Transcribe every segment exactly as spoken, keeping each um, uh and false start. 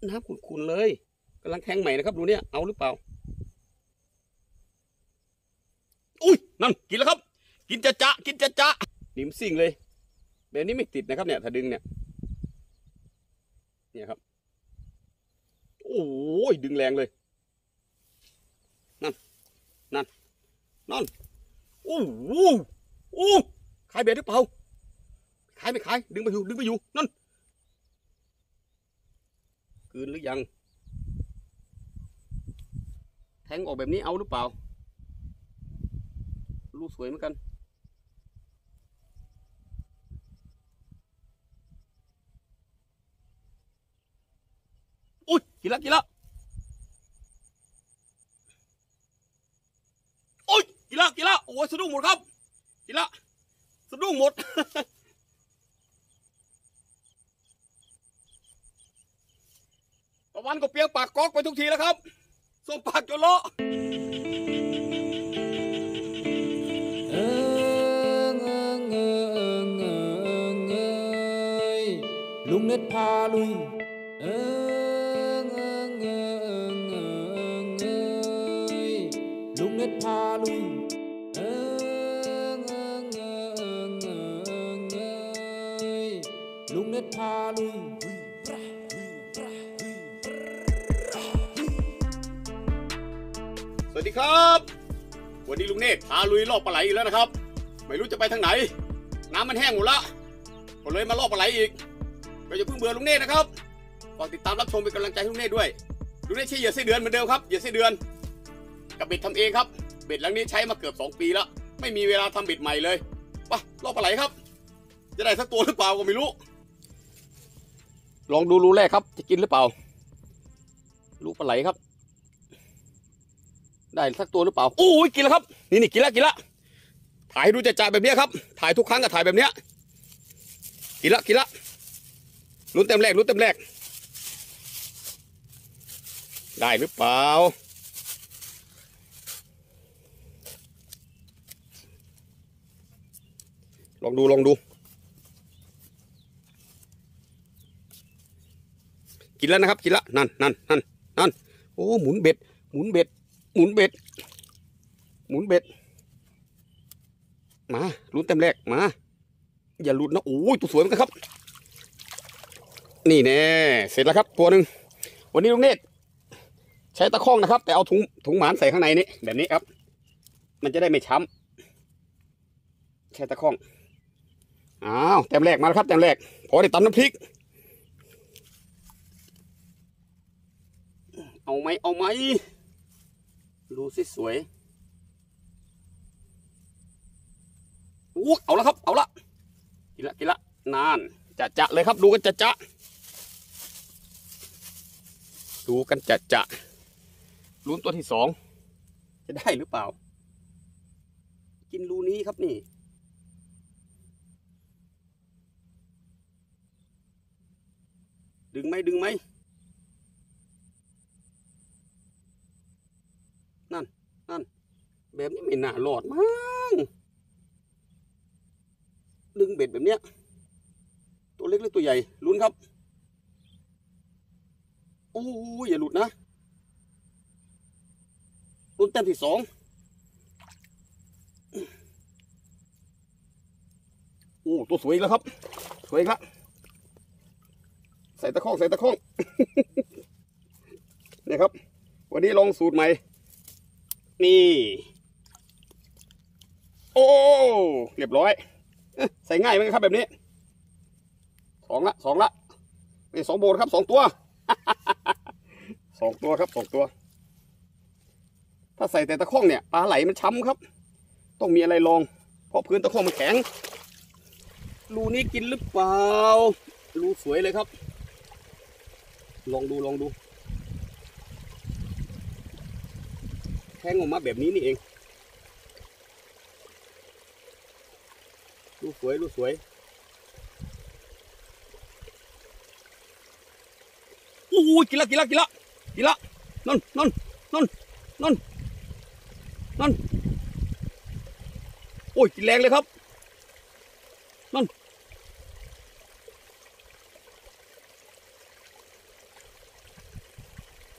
น้ำขุ่นๆเลยกำลังแทงใหม่นะครับดูเนี่ยเอาหรือเปล่าอุ้ยนั่นกินแล้วครับกินจะจะกินจะจะนิ่มสิ่งเลยแบบนี้ไม่ติดนะครับเนี่ยถ้าดึงเนี่ยเนี่ยครับโอ้ยดึงแรงเลยนั่นนั่นนั่นโอ้โหโอ้ขายเบ็ดหรือเปล่าขายไม่ขายดึงไปอยู่ดึงไปอยู่นั่นคืนหรือยังแทงออกแบบนี้เอาหรือเปล่าลูกสวยเหมือนกันอุ้ยกินละกินละโอ้ยกินละกินละโอ้ยสะดุ้งหมดครับกินละสะดุ้งหมด ตะวันก็เปียกปากก๊อกไปทุกทีแล้วครับส่งปากจนเลาะเอิงเอิงเอิงเอิงเอยลุงเน็ตพาลุยเอิงเอิงเอิงเอิงเอยลุงเน็ตพาลุยเอิงเอิงเอิงเอิงเอยลุงเน็ตพาลุยสวัสดีครับวันนี้ลุงเนตรพาลุยล่อปลาไหลอีกแล้วนะครับไม่รู้จะไปทางไหนน้ำมันแห้งหมดละก็เลยมาล่อปลาไหลอีกก็อย่าเพิ่งเบื่อลุงเนตรนะครับฝากติดตามรับชมเป็นกำลังใจให้ลุงเนตรด้วยลุงเนตรใช้เหยื่อไส้เดือนเหมือนเดิมครับเหยื่อไส้เดือนกับเบ็ดทำเองครับเบ็ดหลังนี้ใช้มาเกือบสองปีแล้วไม่มีเวลาทำเบ็ดใหม่เลยไปล่อปลาไหลครับจะได้สักตัวหรือเปล่าก็ไม่รู้ลองดูรูแรกครับจะกินหรือเปล่ารูปลาไหลครับได้สักตัวหรือเปล่าโอ้ยกินแล้วครับนี่นี่กินแล้วกินแล้วถ่ายดูจะจ่าแบบนี้ครับถ่ายทุกครั้งก็ถ่ายแบบเนี้ยกินแล้วกินแล้วลุ้นเต็มแรกลุ้นเต็มแรกได้หรือเปล่าลองดูลองดูกินแล้วนะครับกินแล้วนั่นนั่นนั่นนั่นโอ้หมุนเบ็ดหมุนเบ็ดหมุนเบ็ดหมุนเบ็ดมาลุ้นเต็มแรกมาอย่าหลุดนะโอ้ยตัวสวยเหมือนกันครับนี่แน่เสร็จแล้วครับตัวหนึ่งวันนี้ลุงเนตรใช้ตะข้องนะครับแต่เอาถุงถุงหมานใส่ข้างในนี้แบบนี้ครับมันจะได้ไม่ช้ำใช้ตะข้องอ้าวเต็มแรกมาแล้วครับเต็มแรกพอได้ตำน้ำพริกเอาไหมเอาไหมดูสิสวยอู้เอาแล้วครับเอาละกินละกินละนานจะจะเลยครับดูกันจะจะดูกันจะจะลุ้นตัวที่สองจะได้หรือเปล่ากินรูนี้ครับนี่ดึงไหมดึงไหมนั่นนั่นแบบนี้ไม่น่าหลอดมั้งดึงเบ็ดแบบเนี้ยตัวเล็กหรือตัวใหญ่ลุ้นครับโอ้ยอย่าหลุดนะลุ้นแต้มที่สองโอ้ตัวสวยแล้วครับสวยครับใส่ตะข้องใส่ตะข้อง เนี่ยครับวันนี้ลองสูตรใหม่นี่โอ้เรียบร้อยใส่ง่ายไหมครับแบบนี้สองละสองละเป็นสองโบนครับสองตัว สองตัวครับสองตัวถ้าใส่แต่ตะข้องเนี่ยปลาไหลมันช้ำครับต้องมีอะไรรองเพราะพื้นตะข้องมันแข็งรูนี้กินหรือเปล่ารูสวยเลยครับลองดูลองดูแทงออกมาแบบนี้นี่เองรูสวยรูสวยโอ้ยกินละกินละกินละกินละนั่นนั่นนั่นนั่นนั่นโอ้ยกินแรงเลยครับนั่น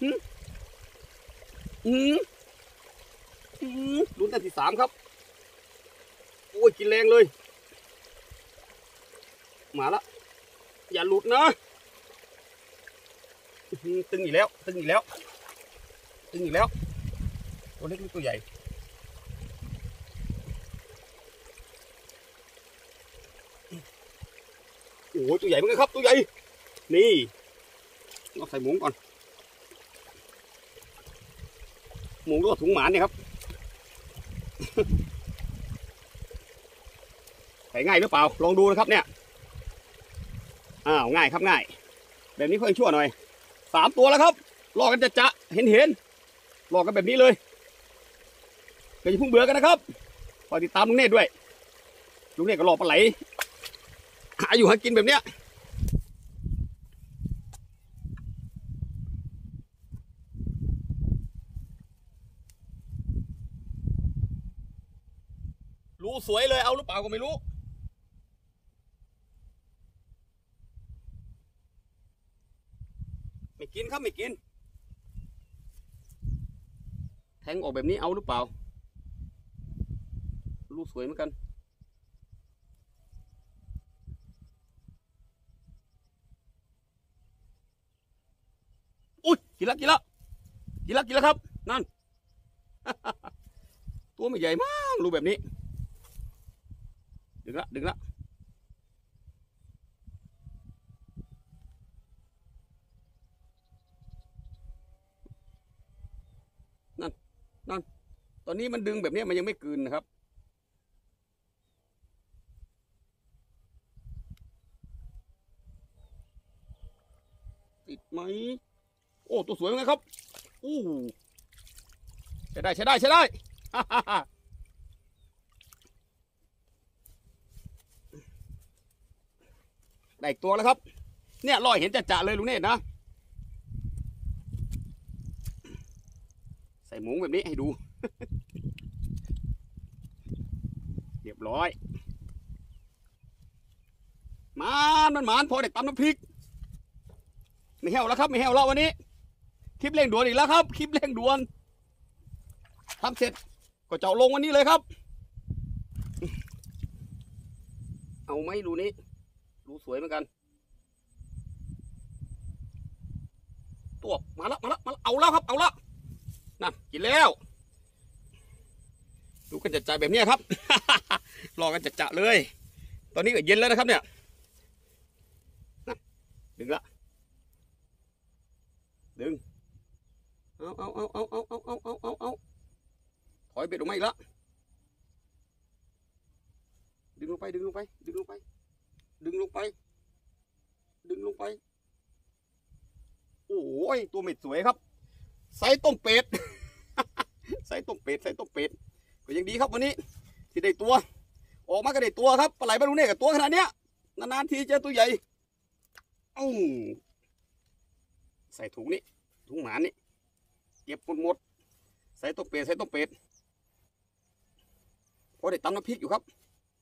อืมอืมอืมลุ้นแต่ที่สามครับโอ้ยกินแรงเลยมาละอย่าหลุดนะตึงอีกแล้วตึงอีกแล้วตึงอีกแล้วตัวเล็กหรือตัวใหญ่โอ้ยตัวใหญ่เหมือนกันครับตัวใหญ่นี่เราใส่หมูก่อนหมูก็ถุงหมานเนี่ยครับใส่ง่ายหรือเปล่าลองดูนะครับเนี่ยอ้าวง่ายครับง่ายแบบนี้เพิ่งชั่วหน่อยสามตัวแล้วครับรอกันจะจะเห็นเห็นรอกันแบบนี้เลยอย่าเพิ่งเบื่อกันนะครับคอยติดตามลุงเนตรด้วยลุงเนตรก็รอปลาไหลหาอยู่หากินแบบเนี้ยรูสวยเลยเอาหรือเปล่าก็ไม่รู้ไม่กินครับไม่กินแทงออกแบบนี้เอาหรือเปล่ารูสวยเหมือนกันอุ้ยกินละกินละกินละกินละครับนั่น ตัวไม่ใหญ่มากรูแบบนี้ดึงละดึงละนั่นนั่นตอนนี้มันดึงแบบนี้มันยังไม่กลืนนะครับติดไหมโอ้ตัวสวยเหมือนกันครับอู้ใช้ได้ใช้ได้ใช้ได้ ได้อีกตัวแล้วครับเนี่ยลอยเห็นจะจะเลยลุงเนตรนะใส่หมูแบบนี้ให้ดู เรียบร้อยมานมันหมานพอเด็กตำน้ำพริกไม่แห้วแล้วครับไม่แห้วแล้ววันนี้คลิปเร่งด่วนอีกแล้วครับคลิปเร่งด่วนทำเสร็จก็จะลงวันนี้เลยครับเอาไหมรูนี้รูสวยเหมือนกันตัวมาแล้วมาแล้วมาเอาแล้วครับเอาแล้วนั่นกินแล้วดูกันจัดจ่ายแบบนี้ครับ รอกันจัดจ่าเลยตอนนี้ก็เย็นแล้วนะครับเนี่ยดึงละดึงเอาเอาเอาเอาเอาเอาเอาเอาเอาเอาถอยเบ็ดออกมาอีกแล้วดึงลงไปดึงลงไปดึงลงไปดึงลงไปดึงลงไปโอ้ยตัวเม็ดสวยครับไซส์ต้มเป็ด ไซส์ต้มเป็ดไซส์ต้มเป็ดก็ยังดีครับวันนี้ที่ได้ตัวออกมาก็ได้ตัวครับปลาไหลบรรลุเนี่ยกับตัวขนาดเนี้ยนานๆทีเจอตัวใหญ่อู้ใส่ถุงนี้ถุงหมานี่เก็บหมดหมดใส่ต้มเป็ดใส่ต้มเป็ดพอได้ตำน้ำพริกอยู่ครับ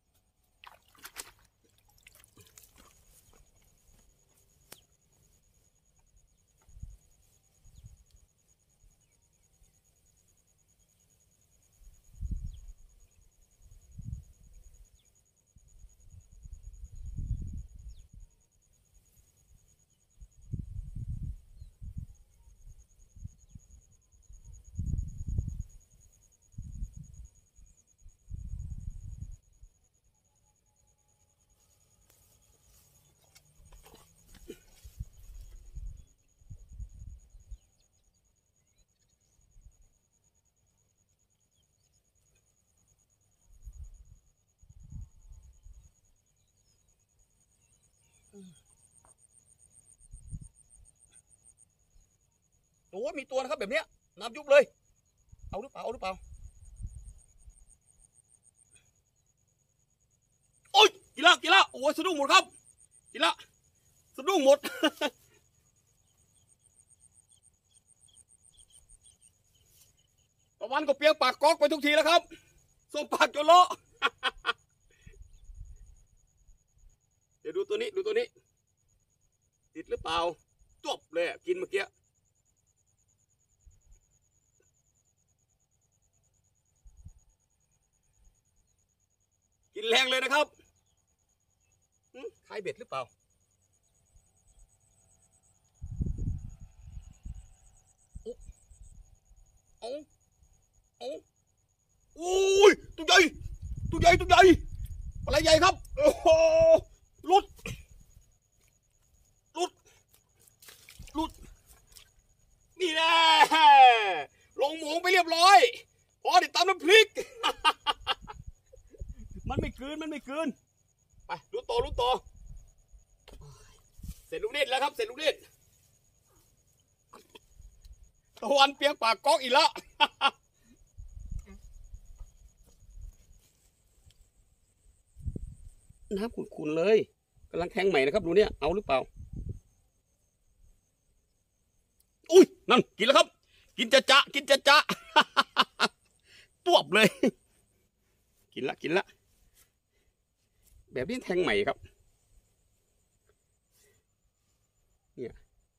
โอ้มีตัวนะครับแบบเนี้ยน้ำยุบเลยเอาหรือเปล่าเอาหรือเปล่าโอ้ยกินละกินละโอ้ยสะดุ้งหมดครับกินละสะดุ้งหมด ตะวันก็เปียกปากก๊อกไปทุกทีแล้วครับส่งปากจนเลาะ เดี๋ยวดูตัวนี้ดูตัวนี้ติดหรือเปล่าจบเลยกินเมื่อกี้กินแรงเลยนะครับคลายเบ็ดหรือเปล่าโอ้โอ้โอ้ยตัวใหญ่ตัวใหญ่ตัวใหญ่ปลาใหญ่ครับโอ้โหลุดลุดลุดนี่แน่ลงหมงไปเรียบร้อยพอเดี๋ยวตามน้ำพริก มันไม่คืนมันไม่คืนไปลุ้นต่อลุ้นต่อเสร็จลูกเน็ตแล้วครับเสร็จลูกเน็ตตะวันเปียงปากก๊อกอีกแล้ว น้ำขุ่นๆเลยกำลังแทงใหม่นะครับดูเนี่ยเอาหรือเปล่าอุ้ยนั่นกินแล้วครับกินจะจะกินจะจะ ตวบเลยกินละกินละแบบนี้แทงใหม่ครับเนี่ย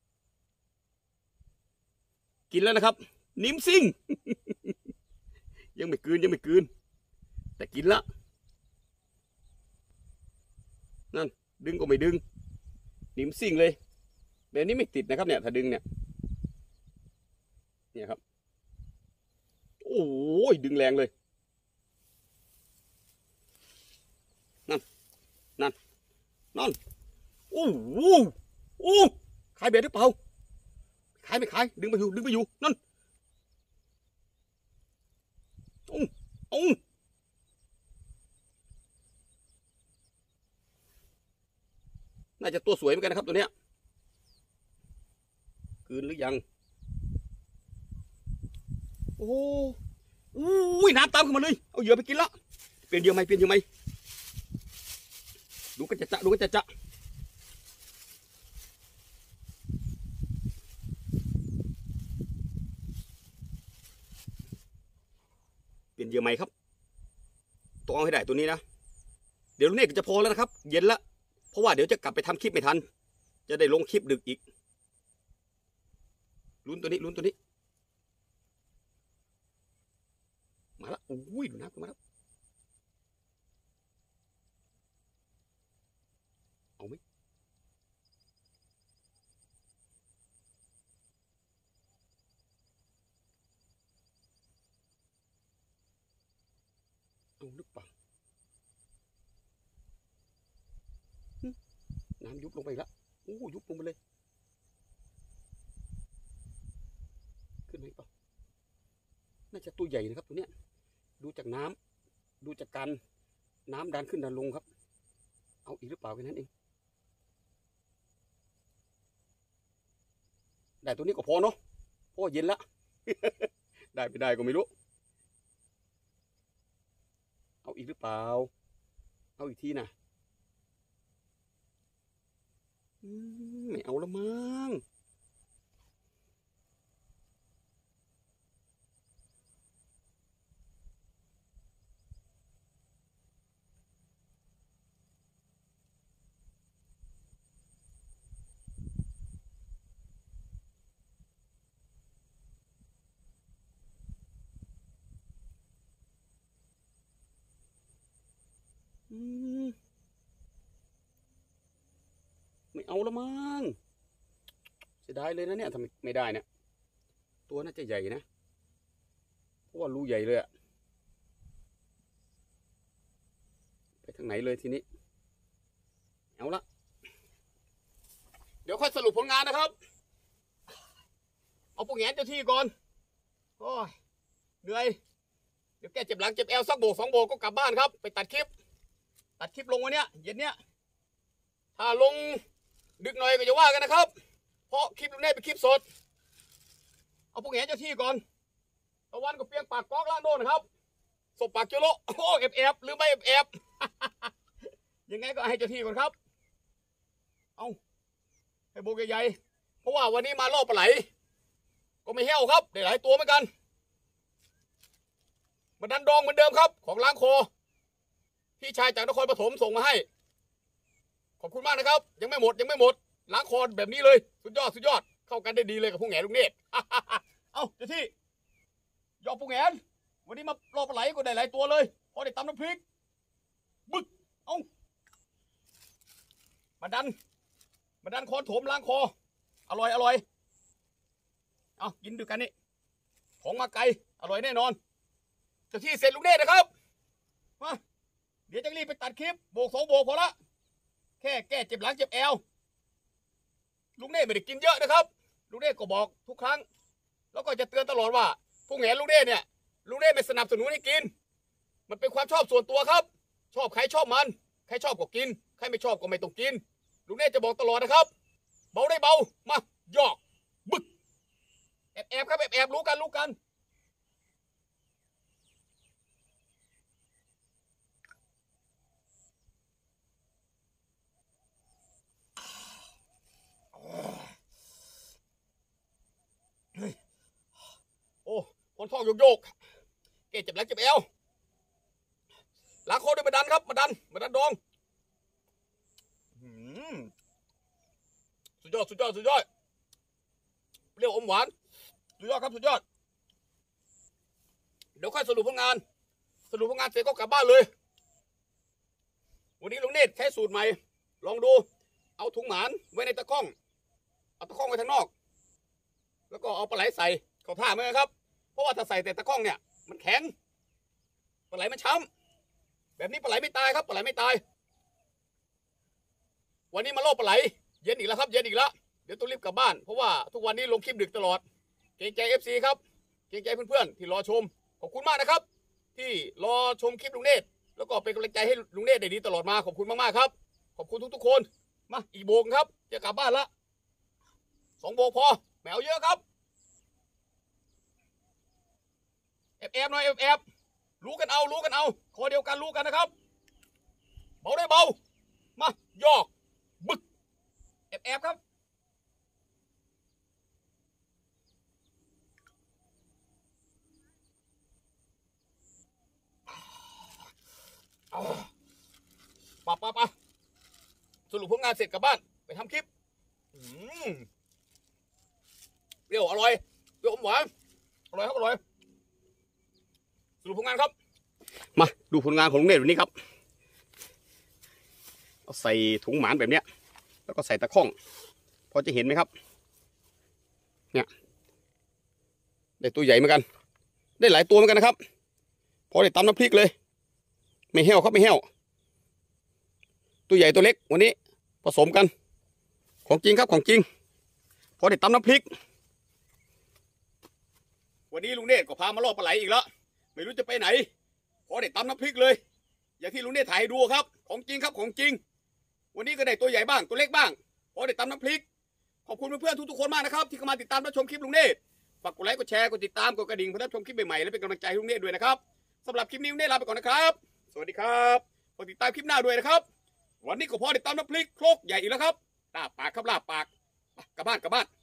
กินแล้วนะครับนิ่มซิ่ง ยังไม่กืนยังไม่กืนแต่กินละนั่นดึงก็ไม่ดึงนิ่มซิ่งเลยแบบนี้ไม่ติดนะครับเนี่ยถ้าดึงเนี่ยเนี่ยครับโอ้ยดึงแรงเลยนั่นนั่นนั่นโอ้โหโอ้ขายเบ็ดหรือเปล่าขายไม่ขายดึงไปอยู่ดึงไปอยู่นั่นโอ้โอ้น่าจะตัวสวยเหมือนกันนะครับตัวเนี้ยคืนหรือยังโอ้โหน้ำตามขึ้นมาเลยเอาเหยื่อไปกินละเปลี่ยนเหยื่อไหมเปลี่ยนเหยื่อไหมดูกันจะจะดูกันจะจะเปลี่ยนเหยื่อไหมครับต้องเอาให้ได้ตัวนี้นะเดี๋ยวลูกเนกจะพอแล้วนะครับเย็นละเพราะว่าเดี๋ยวจะกลับไปทำคลิปไม่ทันจะได้ลงคลิปดึกอีกลุ้นตัวนี้ลุ้นตัวนี้มาแล้วอุ้ยดูน้ำมาแล้วเอาไหมเอาหรือเปล่าน้ำยุบลงไปแล้วโอ้ยุบลงไปเลยขึ้นไหมเปล่าน่าจะตัวใหญ่นะครับตัวเนี้ยดูจากน้ำดูจากการน้ำดันขึ้นดันลงครับเอาอีกหรือเปล่าแค่นั้นเองได้ตัวนี้ก็พอเนาะเพราะเย็นละ ได้ไม่ได้ก็ไม่รู้เอาอีกหรือเปล่าเอาอีกทีนะไม่เอาละมั้งไม่เอาละมั้งเสียดายเลยนะเนี่ยทำไม่ได้เนี่ยตัวน่าจะใหญ่นะเพราะว่ารูใหญ่เลยอะไปทางไหนเลยทีนี้เอาละเดี๋ยวค่อยสรุปผลงานนะครับเอาพวกแงนเจ้าที่ก่อนโอ้ยเหนื่อยเดี๋ยวแกเจ็บหลังเจ็บแอวสักโบกสองโบกก็กลับบ้านครับไปตัดคลิปตัดคลิปลงวันเนี้ยเย็นเนี้ยถ้าลงดึกหน่อยก็จะว่ากันนะครับเพราะคลิปนี้เป็นคลิปสดเอาพวกแงนเจ้าที่ก่อนตะวันก็เปียงปากก๊อกล่างโดนนะครับศพปากเจโลโอ้แอบแอบหรือไม่แอบแอบ ยังไงก็ให้เจ้าที่ก่อนครับเอาให้โบกใหญ่ๆเพราะว่าวันนี้มาล่อปลาไหลก็ไม่เหี้ยวครับได้หลายตัวเหมือนกันมันดันดองเหมือนเดิมครับของล้างคอพี่ชายจากนครปฐมส่งมาให้ขอบคุณมากนะครับยังไม่หมดยังไม่หมดล้างคอแบบนี้เลยสุดยอดสุดยอดเข้ากันได้ดีเลยกับพวกแหนลูกเนตร เอาเจ้าที่ยอดพวกแหนวันนี้มาล่อปลาไหลก็ได้หลายตัวเลยพอได้ตำน้ำพริกบึกเอ้ามาดันมาดันคอโถมล้างคออร่อยอร่อยเอากินด้วยกันนี่ของมาไกลอร่อยแน่นอนจะที่เสร็จลุงเนตรนะครับมาเดี๋ยวจะรีบไปตัดคลิปโบกสองโบกพอละแค่แก้เจ็บหลังเจ็บแอวลุงเนตรไม่ได้กินเยอะนะครับลุงเนตรก็บอกทุกครั้งแล้วก็จะเตือนตลอดว่าผู้แหงลุงเนตรเนี่ยลุงเนตรไม่สนับสนุนให้กินมันเป็นความชอบส่วนตัวครับชอบใครชอบมันใครชอบก็กินใครไม่ชอบก็ไม่ต้องกินลุงเนตรจะบอกตลอดนะครับเบาได้เบามาหยอกบึกแอบแอบครับแอบแอบรู้กันรู้กันโอ้คนท้องโยกโยกเกเจ็บหลังเจ็บเอวล้างคอด้วยมาดันครับมาดันมาดันดองสุดยอดสุดยอดสุดยอดเปรี้ยวอมหวานสุดยอดครับสุดยอดเดี๋ยวค่อยสรุปผลงานสรุปผลงานเสร็จก็กลับบ้านเลยวันนี้ลุงเนตรใช้สูตรใหม่ลองดูเอาถุงหมานไว้ในตะกร้องเอาตะกร้องไว้ทางนอกแล้วก็เอาปลาไหลใส่เข้าท่าไหมครับเพราะว่าถ้าใส่แต่ตะกร้องเนี่ยมันแข็งปลาไหลมันช้ำแบบนี้ปลาไหลไม่ตายครับปลาไหลไม่ตายวันนี้มาโลกปลาไหลเย็นอีกแล้วครับเย็นอีกแล้วเดี๋ยวต้องรีบกลับบ้านเพราะว่าทุกวันนี้ลงคลิปดึกตลอดเกรงใจ เอฟ ซี ครับเกรงใจเพื่อนๆที่รอชมขอบคุณมากนะครับที่รอชมคลิปลุงเนตรแล้วก็เป็นกำลังใจให้ลุงเนตรได้ดีตลอดมาขอบคุณมากๆครับขอบคุณทุกๆคนมาอีกโบกครับจะกลับบ้านละสองโบกพอแมวเยอะครับแอบแอบหน่อยแอบแอบรู้กันเอารู้กันเอาคอเดียวกันรู้กันนะครับเบาได้เบามาหยอกบึกแอบแอบครับปะปะปะสรุปผลงานเสร็จกลับบ้านไปทำคลิปเปรี้ยวอร่อยเปรี้ยวอมหวานอร่อยครับอร่อยสรุปผลงานครับมาดูผลงานของลุงเนตรวันนี้ครับเอาใส่ถุงหมานแบบเนี้ยแล้วก็ใส่ตะข้องพอจะเห็นไหมครับเนี่ยได้ตัวใหญ่เหมือนกันได้หลายตัวเหมือนกันนะครับพอได้ตำน้ำพริกเลยไม่แห้วครับไม่แห้วตัวใหญ่ตัวเล็กวันนี้ผสมกันของจริงครับของจริงพอได้ตำน้ำพริกวันนี้ลุงเนตรก็พามาล่อปลาไหลอีกแล้วไม่รู้จะไปไหนพอได้ตำน้ำพริกเลยอย่างที่ลุงเนตรถ่ายให้ดูครับของจริงครับของจริงวันนี้ก็ได้ตัวใหญ่บ้างตัวเล็กบ้างพอได้ตำน้ำพริกขอบคุณเพื่อนๆทุกๆคนมากนะครับที่เข้ามาติดตามรับชมคลิปลุงเนตรฝากกดไลค์กดแชร์กดติดตามกดกระดิ่งเพื่อรับชมคลิปใหม่ๆและเป็นกำลังใจให้ลุงเนตรด้วยนะครับสำหรับคลิปนี้ลุงเนตรลาไปก่อนนะครับสวัสดีครับกดติดตามคลิปหน้าด้วยนะครับวันนี้ก็พอได้ตำน้ำพริกโครกใหญ่อีกแล้วครับลาบปากครับลาบปากกลับบ้านกลับบ้าน